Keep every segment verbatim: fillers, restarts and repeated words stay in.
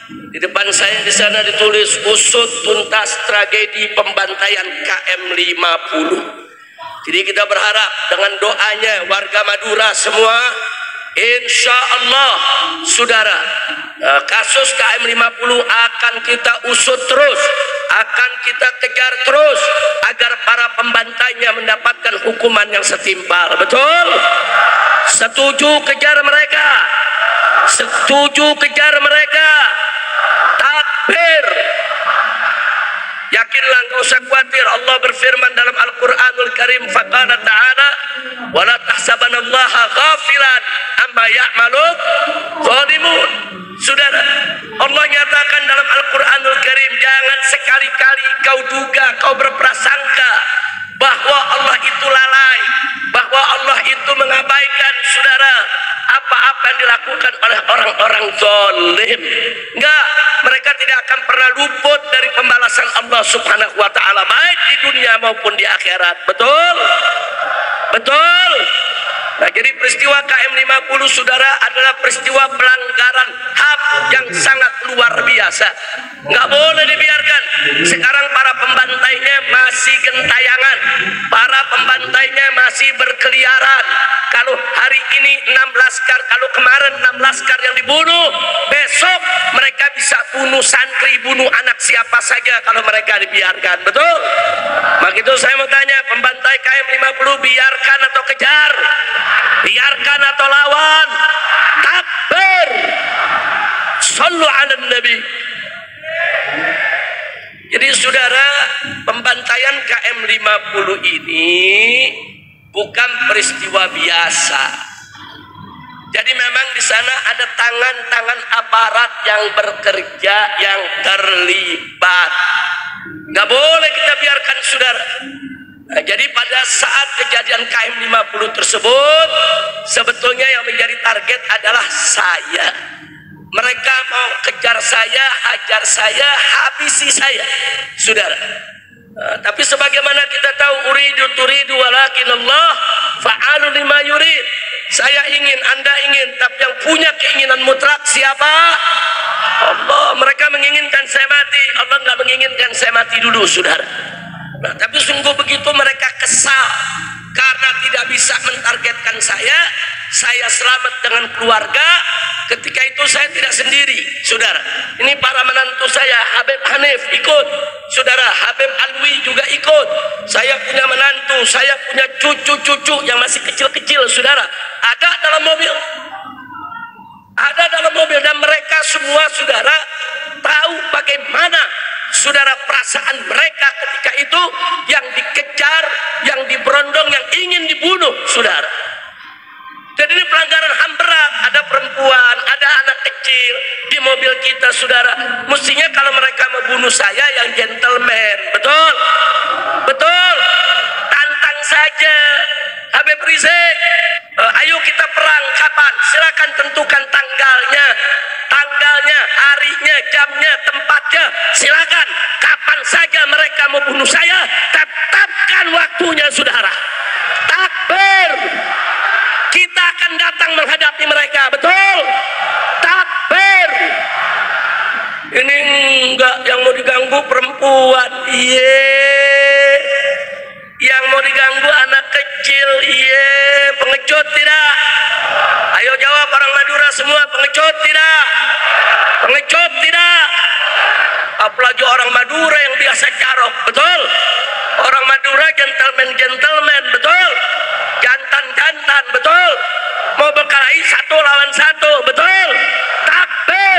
Di depan saya di sana ditulis usut tuntas tragedi pembantaian K M lima puluh. Jadi kita berharap dengan doanya warga Madura semua, insya Allah saudara, kasus K M lima puluh akan kita usut terus, akan kita kejar terus agar para pembantainya mendapatkan hukuman yang setimpal. Betul? Setuju kejar mereka? Setuju kejar mereka? Takbir. Yakinlah, enggak usah khawatir. Allah berfirman dalam Al-Qur'anul Karim, faqala ta'ala wala tahsabanallaha ghafilan amma ya'malun zalimun. Saudara, Allah nyatakan dalam Al-Qur'anul Karim, jangan sekali-kali kau duga, kau berprasangka bahwa Allah itu lalai, bahwa Allah itu mengabaikan saudara apa-apa yang dilakukan oleh orang-orang zalim. Enggak, mereka tidak akan pernah luput dari pembalasan Allah Subhanahu wa taala baik di dunia maupun di akhirat. Betul? Betul? Nah, jadi peristiwa K M lima puluh saudara adalah peristiwa pelanggaran H A M yang sangat luar biasa. Nggak boleh dibiarkan. Sekarang para pembantainya masih gentayangan, para pembantainya masih berkeliaran. Kalau hari ini enam laskar, kalau kemarin enam laskar yang dibunuh, besok mereka bisa bunuh santri, bunuh anak siapa saja kalau mereka dibiarkan. Betul? Maka itu saya mau tanya, pembantai K M lima puluh biarkan atau kejar? Biarkan atau lawan? Takbir. Sallu ala nabi. Jadi saudara, pembantaian K M lima puluh ini bukan peristiwa biasa. Jadi memang di sana ada tangan-tangan aparat yang bekerja, yang terlibat. Nggak boleh kita biarkan saudara. Nah, jadi pada saat kejadian K M lima puluh tersebut, sebetulnya yang menjadi target adalah saya. Mereka mau kejar saya, hajar saya, habisi saya, saudara. Nah, tapi sebagaimana kita tahu, uridu turidu walakin Allah fa'alu lima yurid. Saya ingin, Anda ingin, tapi yang punya keinginan mutlak siapa? Allah. Mereka menginginkan saya mati, Allah nggak menginginkan saya mati dulu, saudara. Nah, tapi sungguh begitu mereka kesal karena tidak bisa mentargetkan saya. Saya selamat dengan keluarga. Ketika itu saya tidak sendiri, saudara. Ini para menantu saya, Habib Hanif ikut, saudara. Habib Alwi juga ikut. Saya punya menantu, saya punya cucu-cucu yang masih kecil-kecil, saudara. Ada dalam mobil, ada dalam mobil, dan mereka semua, saudara, tahu bagaimana saudara perasaan mereka ketika itu, yang dikejar, yang diberondong, yang ingin dibunuh, saudara. Jadi ini pelanggaran H A M berat. Ada perempuan, ada anak kecil di mobil kita, saudara. Mestinya kalau mereka membunuh saya yang gentleman, betul? Betul? Tantang saja, Habib Rizik. Uh, ayo kita perang, kapan? Silakan tentukan tanggalnya, tanggalnya, harinya, jamnya, tempatnya. Silakan. Kapan saja mereka membunuh saya, tetapkan waktunya, saudara. Takbir. Kita akan datang menghadapi mereka, betul? Takbir. Ini enggak, yang mau diganggu perempuan, iye. Yang mau diganggu anak kecil, iye. Pengecut tidak? Ayo jawab orang Madura semua, pengecut tidak? Pengecut tidak? Apalagi orang Madura yang biasa carok, betul? Orang Madura gentleman-gentleman, betul? Jantan-jantan, betul? Mau berkelahi satu lawan satu, betul? Takbir.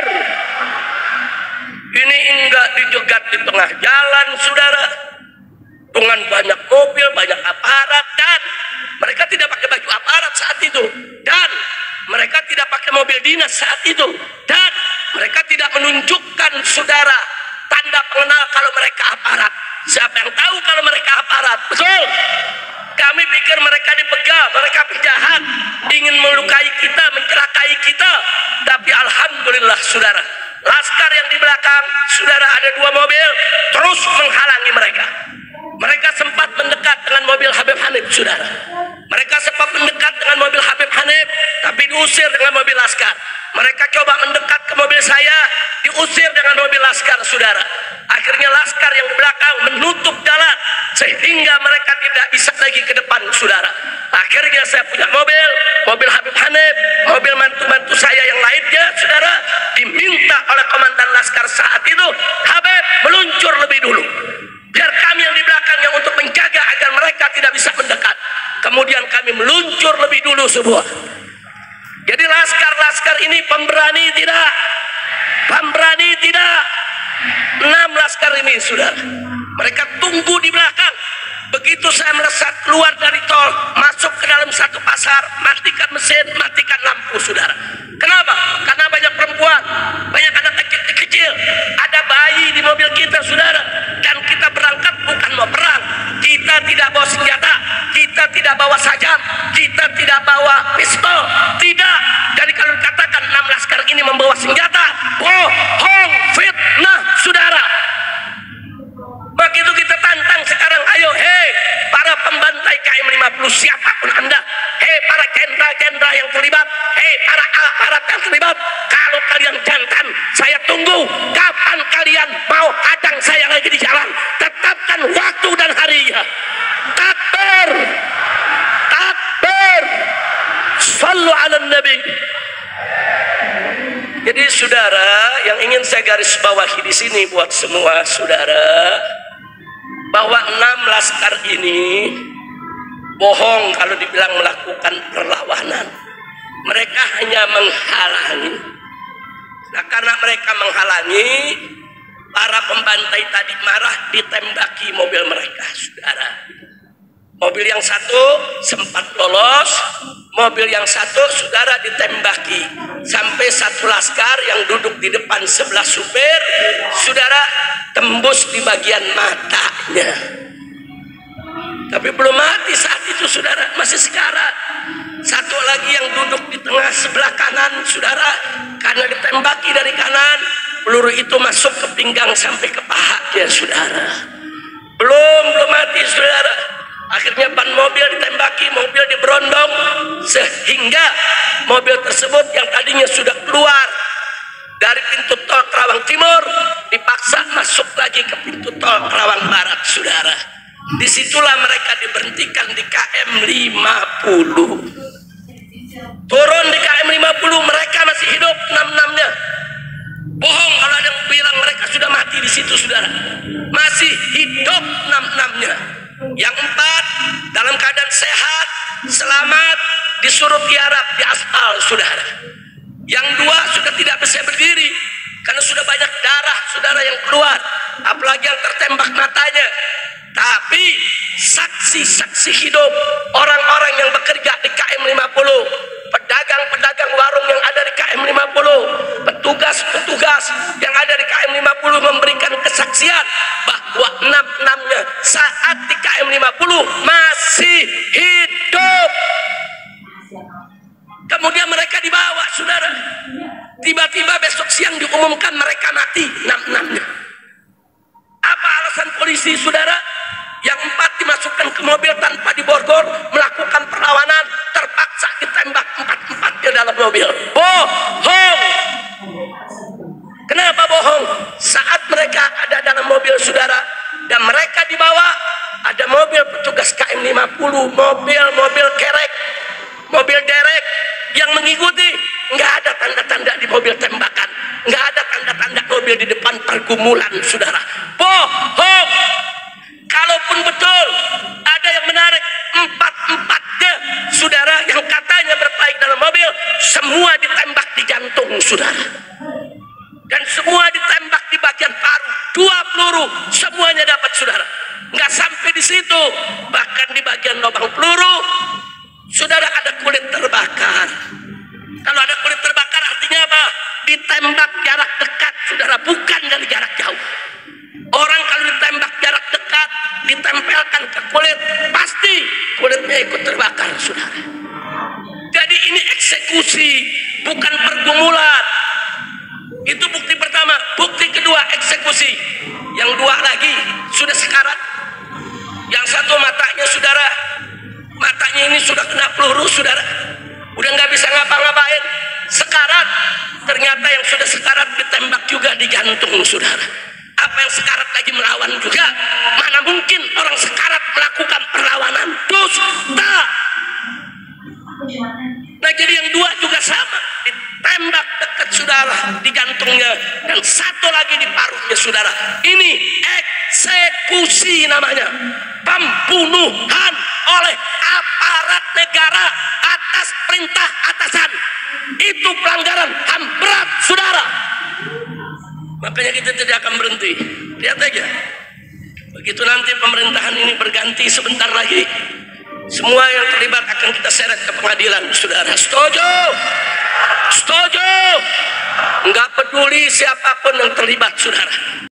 Ini enggak dijegat di tengah jalan, saudara, dengan banyak mobil, banyak aparat, dan mereka tidak pakai baju aparat saat itu, dan mereka tidak pakai mobil dinas saat itu, dan mereka tidak menunjukkan, saudara, tanda pengenal kalau mereka aparat. Siapa yang tahu kalau mereka aparat? Betul? Kami pikir mereka dipegang, mereka penjahat, ingin melukai kita, mencelakai kita. Tapi alhamdulillah, saudara, laskar yang di belakang, saudara, ada dua mobil terus menghalangi mereka. Mereka sempat mendekat dengan mobil Habib Hanif, saudara. Mereka sempat mendekat dengan mobil Habib Hanif, tapi diusir dengan mobil laskar. Mereka coba mendekat ke mobil saya, diusir dengan mobil laskar, saudara. Akhirnya laskar yang di belakang menutup jalan sehingga mereka tidak bisa lagi ke depan, saudara. Akhirnya saya punya mobil, mobil Habib Hanif, mobil mantu-mantu saya yang lainnya, saudara, diminta oleh komandan laskar saat itu, Habib meluncur lebih dulu, biar kami yang di belakangnya untuk menjaga agar mereka tidak bisa mendekat. Kemudian kami meluncur lebih dulu semua. Jadi laskar-laskar ini pemberani tidak? Pemberani tidak? Enam laskar ini, saudara. Mereka tunggu di belakang. Begitu saya melesat keluar dari tol, masuk ke dalam satu pasar, matikan mesin, matikan lampu, saudara. Kenapa? Karena banyak perempuan, banyak anak kecil-kecil, ada bayi di mobil kita, saudara. Dan kita berangkat bukan mau perang. Kita tidak bawa senjata, kita tidak bawa sajam, kita tidak bawa pistol, tidak. Jadi kalau dikatakan enam laskar ini membawa senjata, bohong, fitnah, saudara. Begitu kita tantang sekarang, ayo, hei para pembantai K M lima puluh, siapapun anda, hei para jenderal-jenderal yang terlibat, hei para aparat yang terlibat, kalau kalian jantan, saya tunggu kapan kalian mau hadang saya lagi di jalan. Tetapkan waktu dan harinya. Takbir, takbir, sallu ala nabi. Jadi saudara, yang ingin saya garis bawahi di sini buat semua saudara, bahwa enam laskar ini bohong kalau dibilang melakukan perlawanan. Mereka hanya menghalangi. Nah, karena mereka menghalangi, para pembantai tadi marah, ditembaki mobil mereka, saudara. Mobil yang satu sempat lolos, mobil yang satu, saudara, ditembaki. Sampai satu laskar yang duduk di depan sebelah supir, saudara, tembus di bagian matanya. Tapi belum mati saat itu, saudara, masih sekarat. Satu lagi yang duduk di tengah sebelah kanan, saudara, karena ditembaki dari kanan, peluru itu masuk ke pinggang sampai ke pahanya, saudara. Belum, belum mati, saudara. Akhirnya ban mobil ditembaki, mobil diberondong, sehingga mobil tersebut yang tadinya sudah keluar dari pintu tol Kerawang Timur dipaksa masuk lagi ke pintu tol Kerawang Barat, saudara. Disitulah mereka diberhentikan di K M lima puluh. Turun di K M lima puluh, mereka masih hidup enam-enamnya. Bohong kalau ada yang bilang mereka sudah mati di situ, saudara. Masih hidup enam-enamnya. Yang empat dalam keadaan sehat, selamat, disuruh tiarap di aspal, saudara. Yang dua sudah tidak bisa berdiri karena sudah banyak darah, saudara, yang keluar, apalagi yang tertembak matanya. Tapi saksi-saksi hidup, orang-orang yang bekerja di K M lima puluh, pedagang-pedagang warung yang ada di K M lima puluh, petugas-petugas yang ada di K M lima puluh memberikan kesaksian bahwa enam-enamnya saat di K M lima puluh masih hidup. Kemudian mereka dibawa, saudara. Tiba-tiba besok siang diumumkan mereka mati, enam-enamnya. Apa alasan polisi, saudara? Yang empat dimasukkan ke mobil tanpa diborgol, melakukan perlawanan, terpaksa ditembak empat-empatnya dalam mobil. Bohong. Kenapa bohong? Saat mereka ada dalam mobil, saudara, dan mereka dibawa, ada mobil petugas K M lima puluh, mobil-mobil kerek, mobil derek yang mengikuti. Nggak ada tanda-tanda di mobil tembakan, nggak ada tanda-tanda mobil di depan pergumulan, saudara. Bohong. Kalaupun betul ada yang menarik empat-empatnya, saudara, yang katanya berkelahi dalam mobil, semua ditembak di jantung, saudara. Dan semua ditembak di bagian paru, dua peluru, semuanya dapat, saudara. Nggak sampai di situ, bahkan di bagian lubang peluru, saudara, ada kulit terbakar. Kalau ada kulit terbakar artinya apa? Ditembak jarak dekat, saudara, bukan dari jarak jauh. Orang kalau ditembak jarak dekat, ditempelkan ke kulit, pasti kulitnya ikut terbakar, saudara. Jadi ini eksekusi, bukan pergumulan. Itu bukti pertama. Bukti kedua, eksekusi. Yang dua lagi sudah sekarat. Yang satu matanya, saudara, matanya ini sudah kena peluru, saudara. Udah nggak bisa ngapa-ngapain. Sekarat. Ternyata yang sudah sekarat tembak juga di jantung, saudara. Apa yang sekarat lagi melawan juga? Mana mungkin orang sekarat melakukan perlawanan? Dusta. Nah, jadi yang dua juga sama, ditembak dekat saudara di jantungnya, dan satu lagi di paruhnya saudara. Ini eksekusi namanya, pembunuhan oleh aparat negara atas perintah atasan. Itu pelanggaran H A M berat, saudara. Makanya kita tidak akan berhenti. Lihat aja, begitu nanti pemerintahan ini berganti sebentar lagi, semua yang terlibat akan kita seret ke pengadilan, saudara. Setuju? Setuju? Enggak peduli siapapun yang terlibat, saudara.